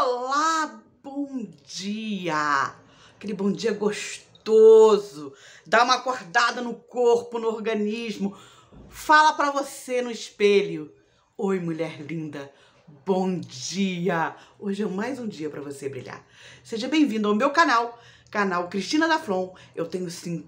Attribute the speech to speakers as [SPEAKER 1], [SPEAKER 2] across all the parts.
[SPEAKER 1] Olá, bom dia! Aquele bom dia gostoso, dá uma acordada no corpo, no organismo. Fala pra você no espelho. Oi, mulher linda, bom dia! Hoje é mais um dia pra você brilhar. Seja bem-vindo ao meu canal Cristina da Flon. Eu tenho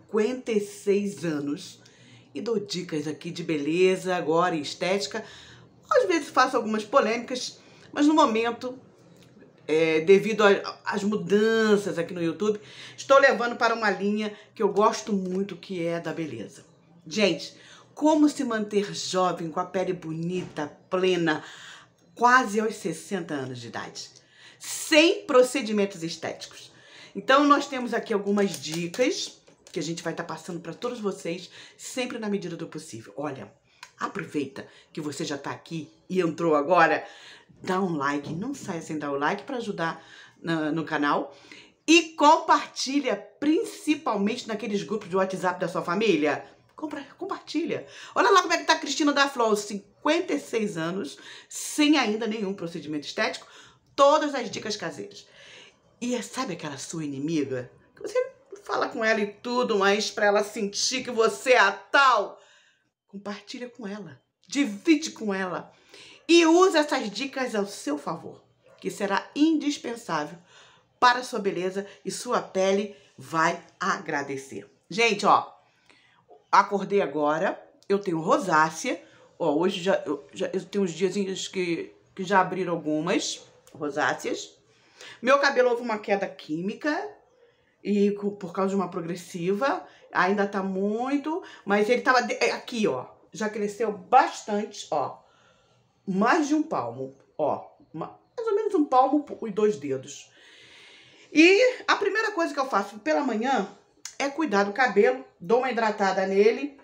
[SPEAKER 1] 56 anos e dou dicas aqui de beleza agora e estética. Às vezes faço algumas polêmicas, mas no momento, devido às mudanças aqui no YouTube, estou levando para uma linha que eu gosto muito, que é da beleza. Gente, como se manter jovem, com a pele bonita, plena, quase aos 60 anos de idade, sem procedimentos estéticos. Então, nós temos aqui algumas dicas que a gente vai estar passando para todos vocês, sempre na medida do possível. Olha, aproveita que você já está aqui e entrou agora, dá um like, não saia sem dar o like para ajudar no canal e compartilha, principalmente naqueles grupos de WhatsApp da sua família. Compartilha. Olha lá como é que tá a Cristina da Flon, 56 anos, sem ainda nenhum procedimento estético, todas as dicas caseiras. E sabe aquela sua inimiga? Que você fala com ela e tudo, mas para ela sentir que você é a tal, compartilha com ela, divide com ela e usa essas dicas ao seu favor, que será indispensável para a sua beleza e sua pele vai agradecer. Gente, ó, acordei agora, eu tenho rosácea, ó, hoje eu tenho uns diazinhos que já abriram algumas rosáceas. Meu cabelo houve uma queda química e por causa de uma progressiva, ainda tá muito, mas ele tava aqui, ó, já cresceu bastante, ó, mais de um palmo, ó, mais ou menos um palmo e 2 dedos. E a primeira coisa que eu faço pela manhã é cuidar do cabelo, dou uma hidratada nele.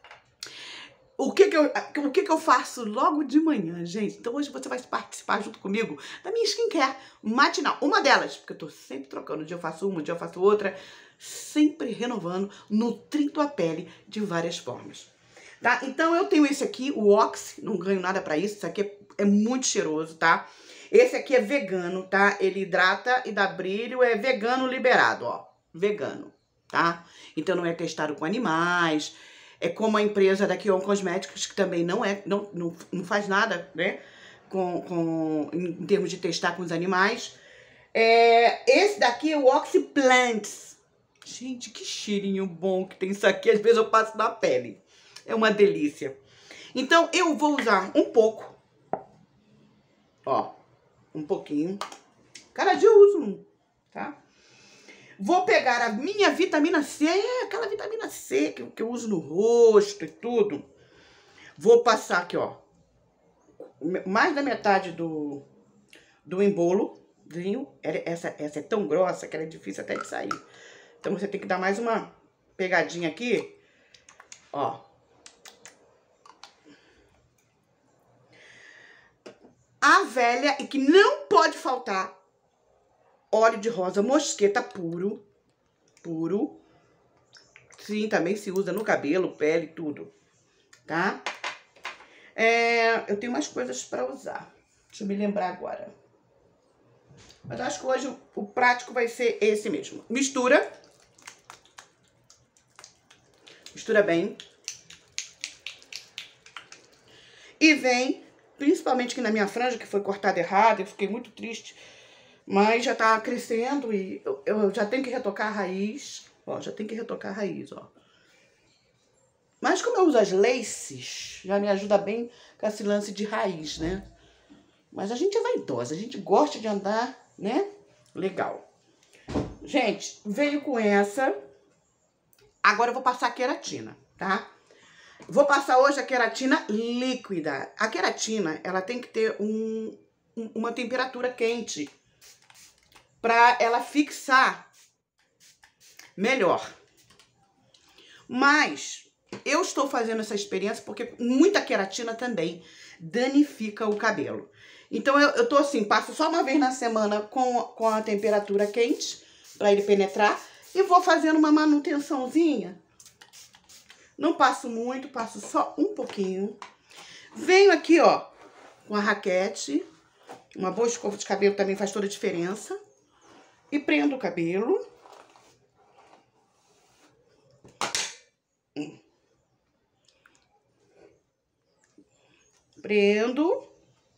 [SPEAKER 1] O que que eu faço logo de manhã, gente? Então hoje você vai participar junto comigo da minha skincare matinal. Uma delas, porque eu tô sempre trocando. Um dia eu faço uma, um dia eu faço outra. Sempre renovando, nutrindo a pele de várias formas. Tá? Então eu tenho esse aqui, o Oxy. Não ganho nada pra isso. Isso aqui é muito cheiroso, tá? Esse aqui é vegano, tá? Ele hidrata e dá brilho. É vegano liberado, ó. Vegano, tá? Então não é testado com animais. É como a empresa da Kion Cosméticos, que também não faz nada, né, em termos de testar com os animais. Esse daqui é o Oxy Plants. Gente, que cheirinho bom que tem isso aqui. Às vezes eu passo na pele. É uma delícia. Então, eu vou usar um pouco. Ó, um pouquinho. Cada dia eu uso um, tá? Vou pegar a minha vitamina C, aquela vitamina C que eu uso no rosto e tudo. Vou passar aqui, ó, mais da metade do embolozinho. Essa é tão grossa que ela é difícil até de sair. Então você tem que dar mais uma pegadinha aqui, ó. A velha e que não pode faltar, óleo de rosa mosqueta puro. Sim, também se usa no cabelo, pele, tudo, tá? Eu tenho umas coisas pra usar. Deixa eu me lembrar agora. Mas acho que hoje o prático vai ser esse mesmo. Mistura. Mistura bem. E vem, principalmente aqui na minha franja, que foi cortada errada, eu fiquei muito triste. Mas já tá crescendo e eu já tenho que retocar a raiz. Ó, já tem que retocar a raiz, ó. Mas como eu uso as laces, já me ajuda bem com esse lance de raiz, né? Mas a gente é vaidosa, a gente gosta de andar, né? Legal. Gente, veio com essa. Agora eu vou passar a queratina, tá? Vou passar hoje a queratina líquida. A queratina, ela tem que ter uma temperatura quente para ela fixar melhor. Mas eu estou fazendo essa experiência porque muita queratina também danifica o cabelo. Então eu tô assim, passo só uma vez na semana com a temperatura quente para ele penetrar e vou fazendo uma manutençãozinha. Não passo muito, passo só um pouquinho. Venho aqui, ó, com a raquete. Uma boa escova de cabelo também faz toda a diferença. E prendo o cabelo. Prendo.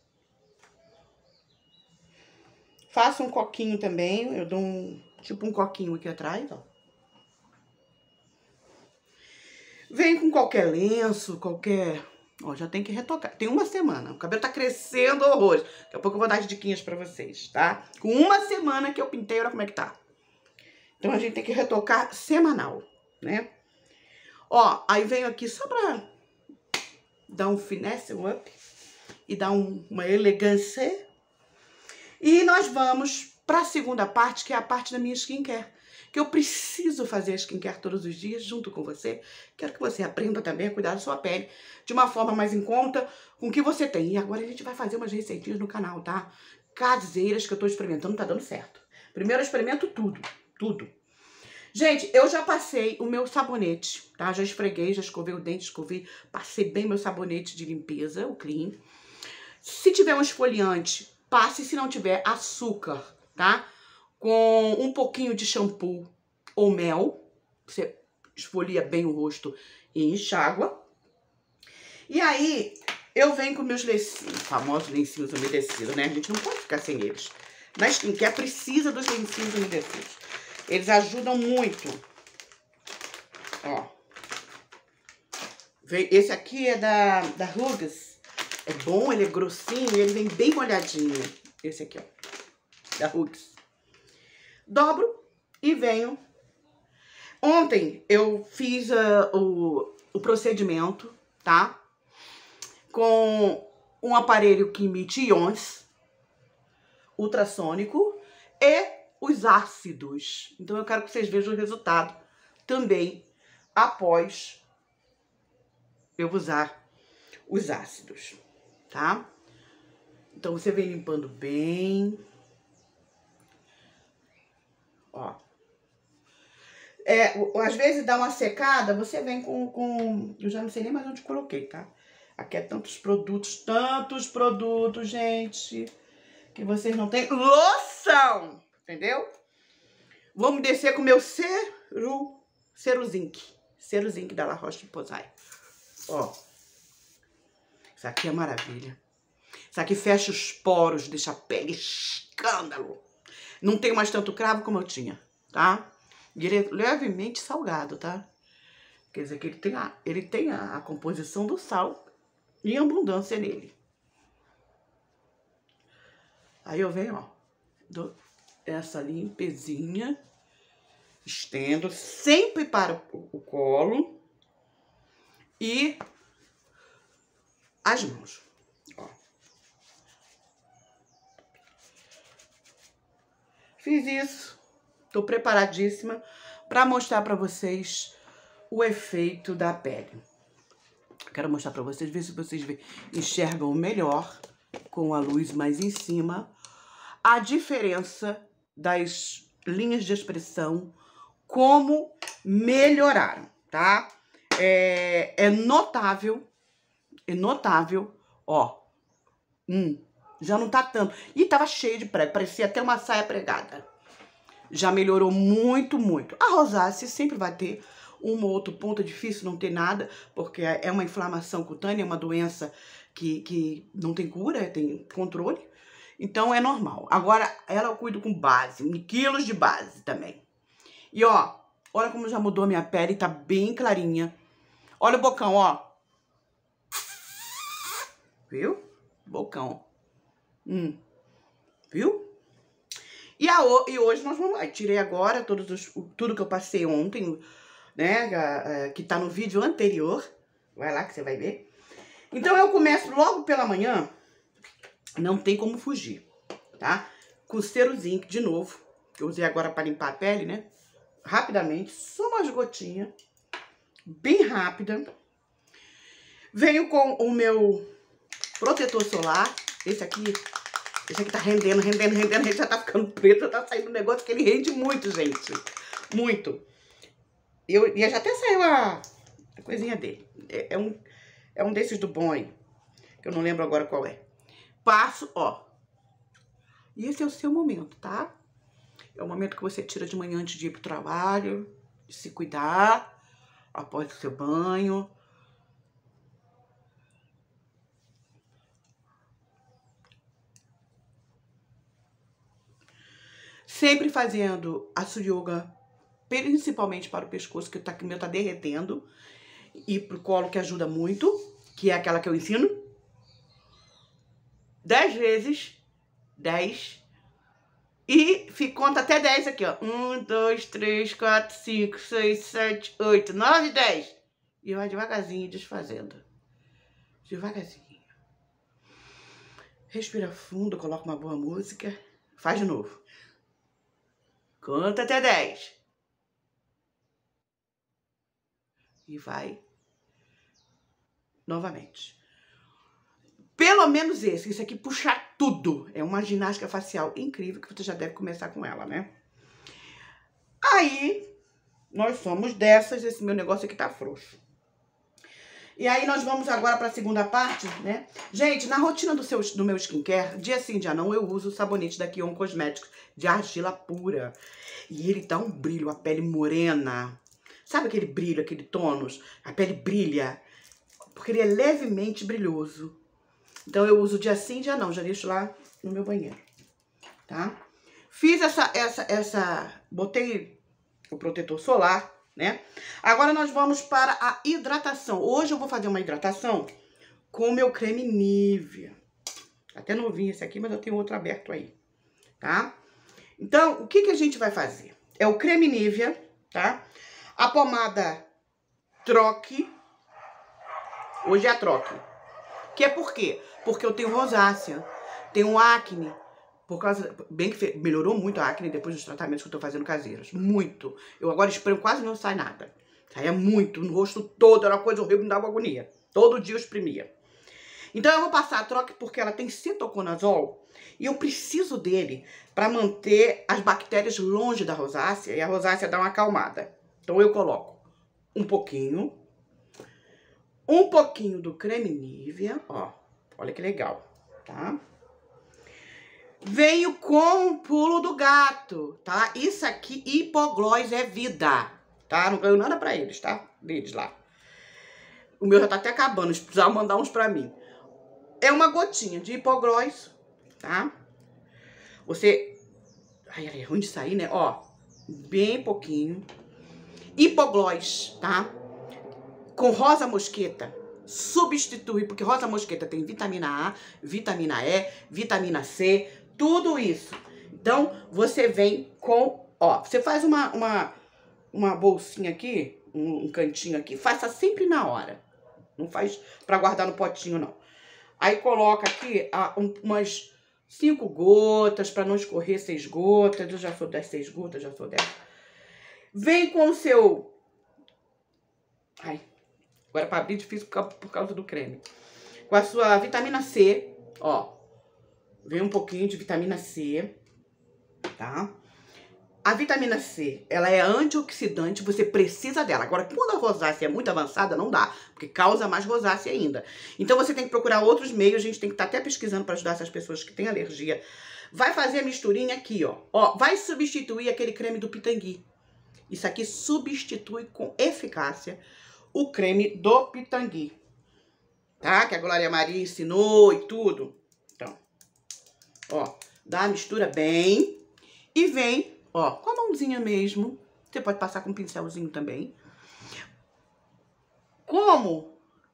[SPEAKER 1] Faço um coquinho também. Eu dou tipo um coquinho aqui atrás, ó. Vem com qualquer lenço, qualquer... Ó, já tem que retocar. Tem uma semana. O cabelo tá crescendo horrores. Daqui a pouco eu vou dar as diquinhas pra vocês, tá? Com uma semana que eu pintei, olha como é que tá. Então, a gente tem que retocar semanal, né? Ó, aí venho aqui só pra dar um finesse, um up. E dar uma elegância. E nós vamos pra segunda parte, que é a parte da minha skincare. Que eu preciso fazer a skincare todos os dias junto com você. Quero que você aprenda também a cuidar da sua pele de uma forma mais em conta com o que você tem. E agora a gente vai fazer umas receitinhas no canal, tá? Caseiras que eu tô experimentando, tá dando certo. Primeiro eu experimento tudo. Gente, eu já passei o meu sabonete, tá? Já esfreguei, já escovei o dente, passei bem meu sabonete de limpeza, o Clean. Se tiver um esfoliante, passe. Se não tiver, açúcar, tá? Com um pouquinho de shampoo ou mel. Você esfolia bem o rosto e enxágua. E aí, eu venho com meus lencinhos, famosos lencinhos umedecidos, né? A gente não pode ficar sem eles. Na skincare precisa dos lencinhos umedecidos. Eles ajudam muito. Ó. Esse aqui é da Rugas. É bom, ele é grossinho e ele vem bem molhadinho. Esse aqui, ó. Da Rugas. Dobro e venho. Ontem eu fiz o procedimento, tá? Com um aparelho que emite íons ultrassônico e os ácidos. Então eu quero que vocês vejam o resultado também após eu usar os ácidos, tá? Então você vem limpando bem. Ó. Às vezes dá uma secada, você vem com... Eu já não sei nem mais onde coloquei, tá? Aqui é tantos produtos, gente, que vocês não têm noção, entendeu? Vamos descer com o meu Ceruzinc da La Roche-Posay. Ó. Isso aqui é maravilha. Isso aqui fecha os poros, deixa a pele escândalo. Não tenho mais tanto cravo como eu tinha, tá? E ele é levemente salgado, tá? Quer dizer que ele tem a composição do sal em abundância nele. Aí eu venho, ó, dou essa limpezinha, estendo sempre para o colo e as mãos, ó. Fiz isso, tô preparadíssima para mostrar para vocês o efeito da pele. Quero mostrar para vocês, ver se vocês enxergam melhor com a luz mais em cima a diferença das linhas de expressão, como melhoraram, tá? É notável, ó. Já não tá tanto. E tava cheio de prego, parecia até uma saia pregada. Já melhorou muito, muito. A rosácea sempre vai ter um ou outro ponto, é difícil não ter nada, porque é uma inflamação cutânea, é uma doença que não tem cura, tem controle. Então é normal. Agora, ela eu cuido com base, quilos de base também. E ó, olha como já mudou a minha pele, tá bem clarinha. Olha o bocão, ó. Viu? Bocão. Viu? E hoje nós vamos lá. Tirei agora tudo que eu passei ontem, né? Que tá no vídeo anterior. Vai lá que você vai ver. Então eu começo logo pela manhã. Não tem como fugir, tá? Com Ceruzinc de novo. Que eu usei agora para limpar a pele, né? Rapidamente. Só umas gotinhas. Bem rápida. Venho com o meu protetor solar. Esse aqui tá rendendo, ele já tá ficando preto, tá saindo um negócio que ele rende muito, gente. Muito. E já até saiu a coisinha dele. É um desses do bom aí, que eu não lembro agora qual é. Passo, ó. E esse é o seu momento, tá? É o momento que você tira de manhã antes de ir pro trabalho, de se cuidar, após o seu banho. Sempre fazendo a Surya Yoga, principalmente para o pescoço, que o meu tá derretendo. E pro colo, que ajuda muito, que é aquela que eu ensino. 10 vezes. 10. E conta até 10 aqui, ó. 1, 2, 3, 4, 5, 6, 7, 8, 9, 10. E vai devagarzinho desfazendo. Devagarzinho. Respira fundo, coloca uma boa música. Faz de novo. Conta até 10. E vai novamente. Pelo menos esse. Isso aqui puxar tudo. É uma ginástica facial incrível que você já deve começar com ela, né? Aí, nós somos dessas. Esse meu negócio aqui tá frouxo. E aí, nós vamos agora para a segunda parte, né? Gente, na rotina do meu skincare, dia sim, dia não, eu uso o sabonete da Kion Cosméticos de argila pura. E ele dá um brilho, a pele morena. Sabe aquele brilho, aquele tônus? A pele brilha, porque ele é levemente brilhoso. Então, eu uso dia sim, dia não. Já deixo lá no meu banheiro, tá? Fiz botei o protetor solar, né? Agora, nós vamos para a hidratação. Hoje, eu vou fazer uma hidratação com o meu creme Nivea. Até novinho esse aqui, mas eu tenho outro aberto aí, tá? Então, o que a gente vai fazer? É o creme Nivea, tá? A pomada Troque. Hoje é a Troque. Que é por quê? Porque eu tenho rosácea, tenho acne, por causa, bem que melhorou muito a acne depois dos tratamentos que eu tô fazendo caseiros, muito. Eu agora espreio, quase não sai nada, saia muito, no rosto todo, era uma coisa horrível, me dava agonia, todo dia eu espremia. Então eu vou passar a Troque porque ela tem cetoconazol e eu preciso dele para manter as bactérias longe da rosácea e a rosácea dá uma acalmada. Então eu coloco um pouquinho do creme Nivea, ó, olha que legal, tá? Venho com o pulo do gato, tá? Isso aqui, Hipoglós é vida, tá? Não ganho nada pra eles, tá? Deles lá. O meu já tá até acabando, se precisar mandar uns pra mim. É uma gotinha de Hipoglós, tá? Você... Ai, é ruim de sair, né? Ó, bem pouquinho. Hipoglós, tá? Com rosa mosqueta, substitui, porque rosa mosqueta tem vitamina A, vitamina E, vitamina C, tudo isso. Então, você vem com, ó, você faz uma bolsinha aqui, um cantinho aqui, faça sempre na hora. Não faz pra guardar no potinho, não. Aí coloca aqui umas 5 gotas, pra não escorrer 6 gotas. Eu já sou das 6 gotas, já sou dessa. Vem com o seu... Ai... Agora, para abrir, difícil por causa do creme. Com a sua vitamina C, ó. Vem um pouquinho de vitamina C, tá? A vitamina C, ela é antioxidante, você precisa dela. Agora, quando a rosácea é muito avançada, não dá, porque causa mais rosácea ainda. Então, você tem que procurar outros meios, a gente tem que estar até pesquisando para ajudar essas pessoas que têm alergia. Vai fazer a misturinha aqui, ó. Ó, vai substituir aquele creme do Pitangui. Isso aqui substitui com eficácia o creme do Pitangui, tá? Que a Glória Maria ensinou e tudo. Então, ó, dá a mistura bem e vem, ó, com a mãozinha mesmo. Você pode passar com um pincelzinho também. Como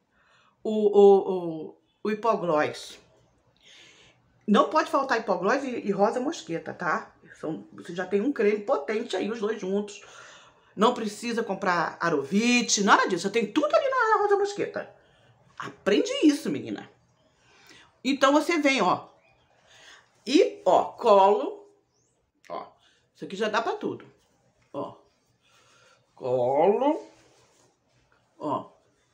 [SPEAKER 1] o hipoglós. Não pode faltar hipoglós e rosa mosqueta, tá? Você já tem um creme potente aí, os dois juntos. Não precisa comprar Arovite, nada disso. Tem tudo ali na rosa mosqueta. Aprende isso, menina. Então, você vem, ó. E, ó, colo. Ó, isso aqui já dá pra tudo. Ó. Colo. Ó.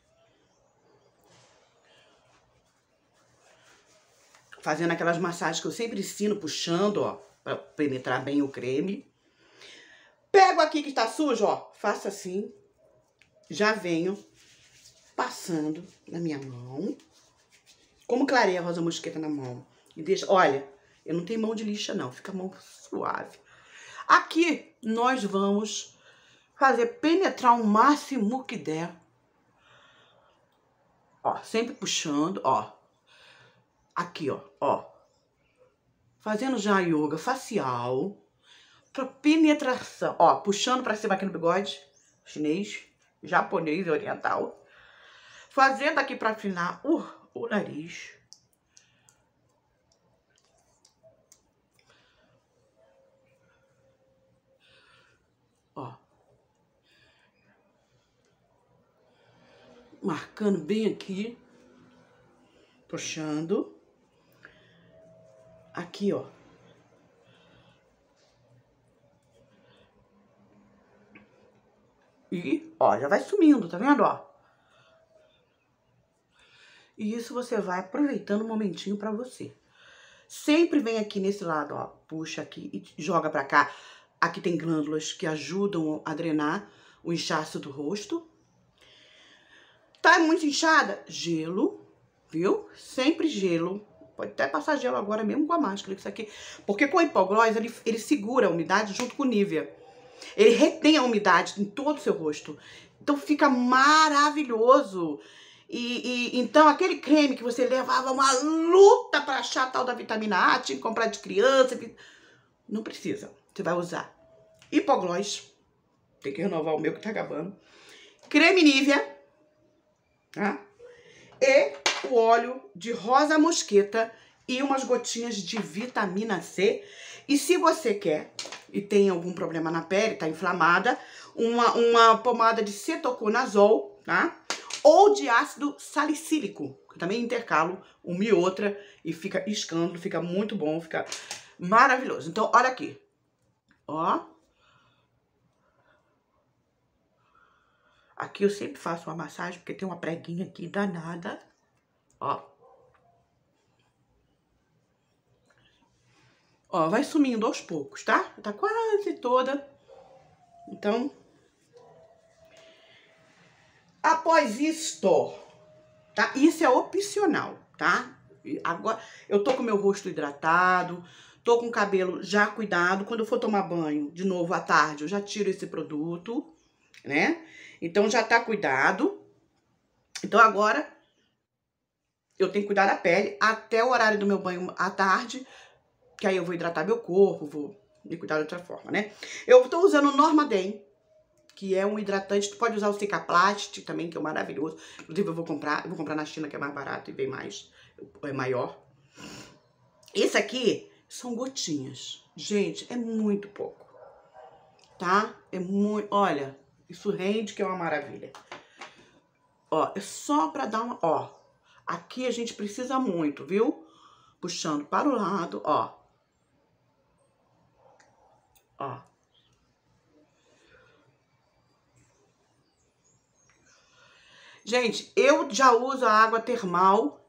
[SPEAKER 1] Fazendo aquelas massagens que eu sempre ensino, puxando, ó. Pra penetrar bem o creme. Pego aqui que tá sujo, ó, faço assim, já venho passando na minha mão, como clareia a rosa mosqueta na mão, e deixa, olha, Eu não tenho mão de lixa, não. Fica a mão suave. Aqui, nós vamos fazer penetrar o máximo que der. Ó, sempre puxando, ó. Aqui, ó, ó. Fazendo já a yoga facial. Pra penetração. Ó, puxando pra cima aqui no bigode. Chinês, japonês e oriental. Fazendo aqui pra afinar o nariz. Ó. Marcando bem aqui. Puxando. Aqui, ó. E, ó, já vai sumindo, tá vendo, ó? E isso você vai aproveitando um momentinho pra você. Sempre vem aqui nesse lado, ó. Puxa aqui e joga pra cá. Aqui tem glândulas que ajudam a drenar o inchaço do rosto. Tá muito inchada? Gelo, viu? Sempre gelo. Pode até passar gelo agora mesmo com a máscara, isso aqui. Porque com o hipoglós, ele segura a umidade junto com o Nivea. Ele retém a umidade em todo o seu rosto. Então fica maravilhoso. Então aquele creme que você levava uma luta para achar a tal da vitamina A, tinha que comprar de criança. Não precisa. Você vai usar hipoglós. Tem que renovar o meu que tá acabando. Creme Nivea. Tá? E o óleo de rosa mosqueta e umas gotinhas de vitamina C. E se você quer e tem algum problema na pele, tá inflamada, uma pomada de cetoconazol, tá? Ou de ácido salicílico, que eu também intercalo uma e outra e fica escândalo, fica muito bom, fica maravilhoso. Então, olha aqui, ó. Aqui eu sempre faço uma massagem, porque tem uma preguinha aqui danada, ó. Ó, vai sumindo aos poucos, tá? Tá quase toda. Então, após isto, tá? Isso é opcional, tá? Agora, eu tô com meu rosto hidratado, tô com o cabelo já cuidado. Quando eu for tomar banho, de novo, à tarde, eu já tiro esse produto, né? Então, já tá cuidado. Então, agora, eu tenho que cuidar da pele até o horário do meu banho à tarde, que aí eu vou hidratar meu corpo, vou me cuidar de outra forma, né? Eu tô usando o Normaden, que é um hidratante. Tu pode usar o Cicaplast também, que é maravilhoso. Inclusive, eu vou comprar na China, que é mais barato e bem mais, é maior. Esse aqui são gotinhas. Gente, é muito pouco, tá? É muito, olha, isso rende que é uma maravilha. Ó, é só pra dar uma, ó. Aqui a gente precisa muito, viu? Puxando para o lado, ó. Ó. Gente, eu já uso a água termal,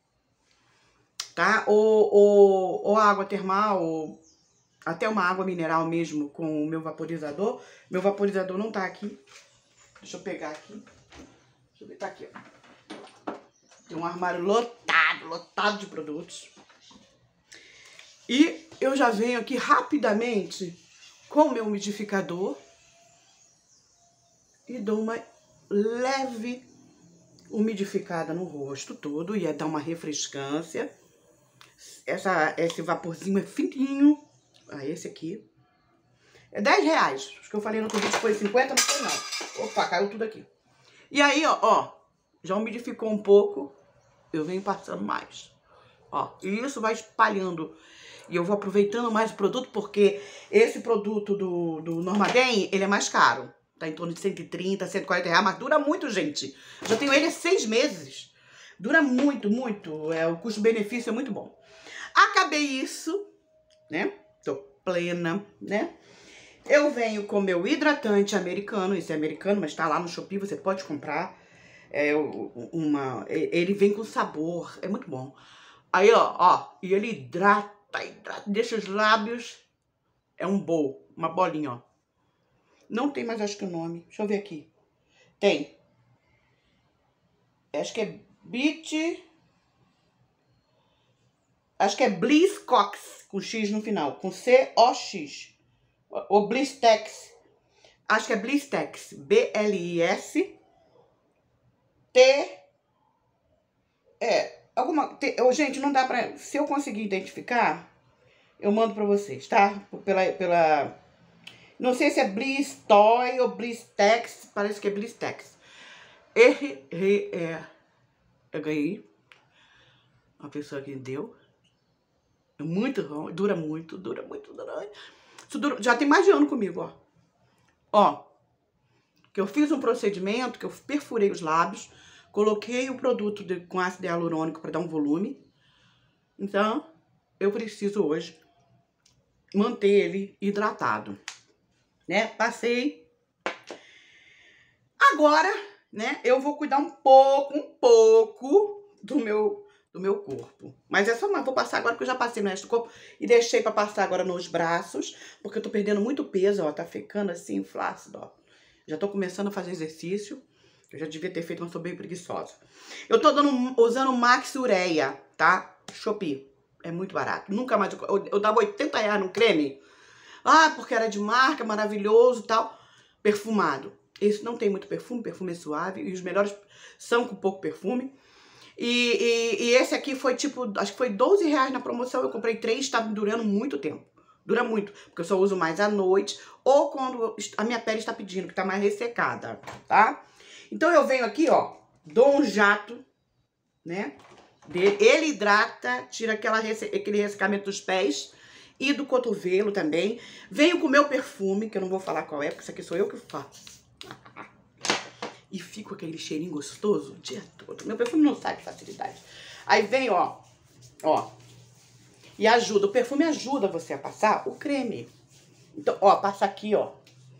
[SPEAKER 1] tá? Ou água termal, ou até uma água mineral mesmo com o meu vaporizador. Meu vaporizador não tá aqui. Deixa eu pegar aqui. Deixa eu ver, tá aqui, ó. Tem um armário lotado de produtos. E eu já venho aqui rapidamente com o meu umidificador e dou uma leve umidificada no rosto todo. E dar uma refrescância. Esse vaporzinho é fininho. Ah, esse aqui. É R$10. Acho que eu falei no outro vídeo que foi 50, não foi não. Opa, caiu tudo aqui. E aí, ó, já umidificou um pouco. Eu venho passando mais. Ó, e isso vai espalhando. E eu vou aproveitando mais o produto, porque esse produto do Normaden, ele é mais caro. Tá em torno de 130, 140 reais, mas dura muito, gente. Já tenho ele há 6 meses. Dura muito, muito. O custo-benefício é muito bom. Acabei isso, né? Tô plena, né? Eu venho com meu hidratante americano. Esse é americano, mas tá lá no Shopee, você pode comprar. Ele vem com sabor, é muito bom. Aí, ó, e ele hidrata, deixa os lábios. É um bowl, uma bolinha, ó. Não tem mais, acho que o nome. Deixa eu ver aqui. Tem. Acho que é Beach. Acho que é Bliss-Cox, com X no final. Com C-O-X. Ou Blistex. Acho que é Blistex. B-L-I-S-T... Gente, não dá pra... Se eu conseguir identificar, eu mando pra vocês, tá? Não sei se é Bliss Toy ou Blistex. Parece que é Blistex. Eu ganhei. Uma pessoa que deu. É muito bom. Dura muito. Isso já tem mais de ano comigo, ó. Ó. Que eu fiz um procedimento, que eu perfurei os lábios. Coloquei o produto com ácido hialurônico para dar um volume. Então, eu preciso hoje manter ele hidratado. Né? Passei. Agora, né, eu vou cuidar um pouco do meu corpo. Mas é só uma, vou passar agora, porque eu já passei no resto do corpo e deixei pra passar agora nos braços, porque eu tô perdendo muito peso, ó, tá ficando assim, flácido, ó. Já tô começando a fazer exercício, eu já devia ter feito, mas tô bem preguiçosa. Eu tô usando Max Ureia, tá? Shopee, é muito barato, nunca mais, eu dava R$80 no creme, porque era de marca, maravilhoso e tal, perfumado. Esse não tem muito perfume, perfume é suave, e os melhores são com pouco perfume. E esse aqui foi tipo, acho que foi R$12 na promoção, eu comprei 3, tá durando muito tempo. Dura muito, porque eu só uso mais à noite ou quando a minha pele está pedindo, que tá mais ressecada, tá? Então eu venho aqui, ó, dou um jato, né? Ele hidrata, tira aquele ressecamento dos pés e do cotovelo também. Venho com o meu perfume, que eu não vou falar qual é, porque isso aqui sou eu que faço. E fico aquele cheirinho gostoso o dia todo. Meu perfume não sai de facilidade. Aí vem, ó. E ajuda. O perfume ajuda você a passar o creme. Então, ó, passa aqui, ó.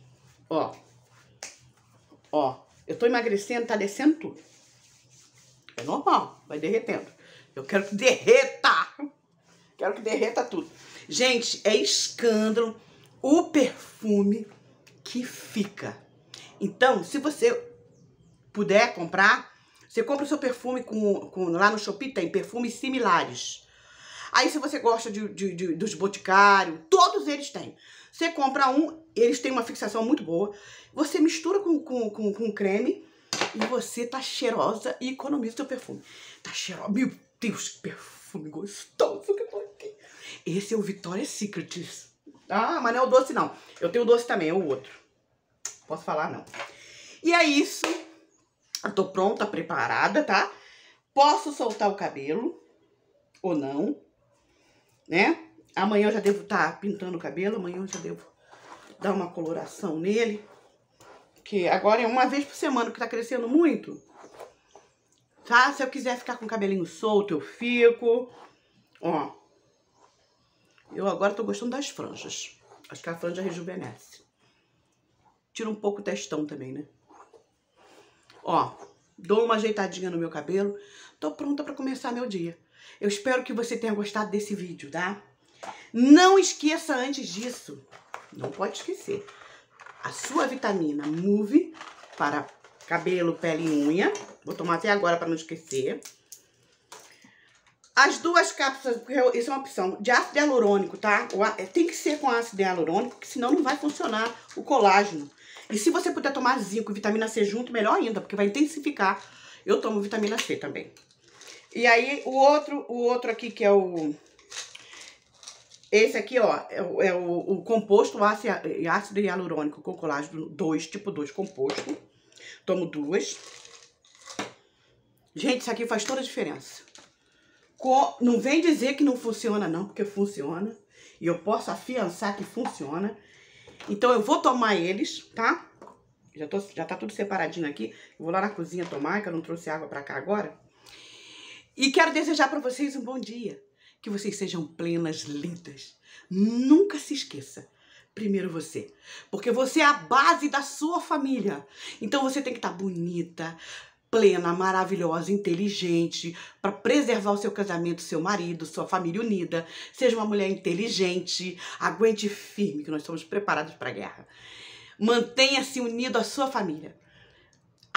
[SPEAKER 1] Ó. Eu tô emagrecendo, tá descendo tudo. É normal, vai derretendo. Eu quero que derreta. Quero que derreta tudo. Gente, é escândalo o perfume que fica. Então, se você puder comprar, você compra o seu perfume lá no Shopee, tem perfumes similares. Aí, se você gosta dos Boticário, todos eles têm. Você compra um, eles têm uma fixação muito boa. Você mistura com creme e você tá cheirosa e economiza o seu perfume. Tá cheirosa. Meu Deus, que perfume gostoso que eu tô aqui. Esse é o Victoria's Secret. Mas não é o doce, não. Eu tenho o doce também, é o outro. Posso falar, não. E é isso. Eu tô pronta, preparada, tá? Posso soltar o cabelo ou não, né? Amanhã eu já devo estar pintando o cabelo, amanhã eu já devo dar uma coloração nele. Que agora é uma vez por semana que tá crescendo muito, tá? Se eu quiser ficar com o cabelinho solto, eu fico. Ó. Eu agora tô gostando das franjas. Acho que a franja rejuvenesce. Tira um pouco o testão também, né? Ó, dou uma ajeitadinha no meu cabelo. Tô pronta pra começar meu dia. Eu espero que você tenha gostado desse vídeo, tá? Não esqueça antes disso, não pode esquecer, a sua vitamina Move para cabelo, pele e unha. Vou tomar até agora para não esquecer. As 2 cápsulas, porque isso é uma opção, de ácido hialurônico, tá? Tem que ser com ácido hialurônico, porque senão não vai funcionar o colágeno. E se você puder tomar zinco e vitamina C junto, melhor ainda, porque vai intensificar. Eu tomo vitamina C também. E aí, o outro aqui, que é o... Esse aqui, ó, é o composto ácido hialurônico com colágeno 2, tipo 2 composto. Tomo 2. Gente, isso aqui faz toda a diferença. Não vem dizer que não funciona, não, porque funciona. E eu posso afiançar que funciona. Então, eu vou tomar eles, tá? Já tá tudo separadinho aqui. Eu vou lá na cozinha tomar, que eu não trouxe água pra cá agora. E quero desejar pra vocês um bom dia. Que vocês sejam plenas, lindas. Nunca se esqueça. Primeiro você. Porque você é a base da sua família. Então, você tem que estar bonita, plena, maravilhosa, inteligente, para preservar o seu casamento, seu marido, sua família unida. Seja uma mulher inteligente, aguente firme, que nós somos preparados para a guerra. Mantenha-se unido à sua família.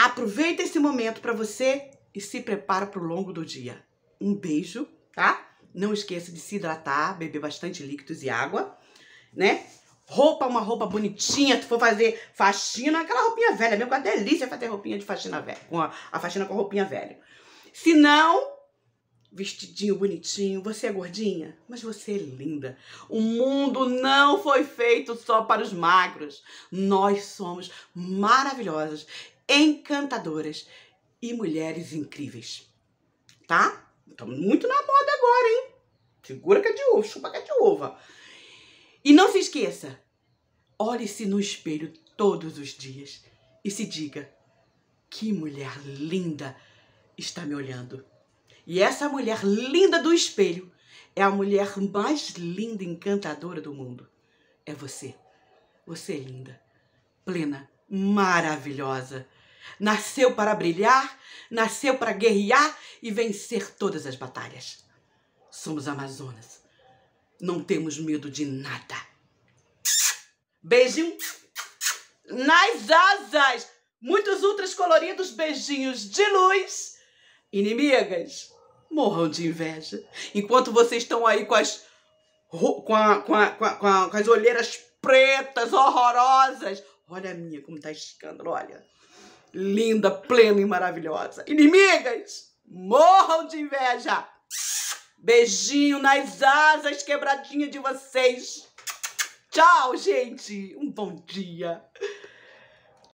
[SPEAKER 1] Aproveita esse momento para você e se prepara para o longo do dia. Um beijo, tá? Não esqueça de se hidratar, beber bastante líquidos e água, né? Roupa, uma roupa bonitinha, tu for fazer faxina, aquela roupinha velha mesmo, que é uma delícia fazer roupinha de faxina velha, a faxina com a roupinha velha. Se não, vestidinho bonitinho, você é gordinha, mas você é linda. O mundo não foi feito só para os magros. Nós somos maravilhosas, encantadoras e mulheres incríveis, tá? Estamos muito na moda agora, hein? Segura que é de uva, chupa que é de uva. E não se esqueça, olhe-se no espelho todos os dias e se diga, que mulher linda está me olhando. E essa mulher linda do espelho é a mulher mais linda e encantadora do mundo. É você. Você é linda, plena, maravilhosa. Nasceu para brilhar, nasceu para guerrear e vencer todas as batalhas. Somos Amazonas. Não temos medo de nada. Beijinho nas asas. Muitos ultras coloridos beijinhos de luz. Inimigas, morram de inveja. Enquanto vocês estão aí com as olheiras pretas, horrorosas. Olha a minha, como tá escândalo, olha. Linda, plena e maravilhosa. Inimigas, morram de inveja. Beijinho nas asas quebradinha de vocês. Tchau, gente. Um bom dia.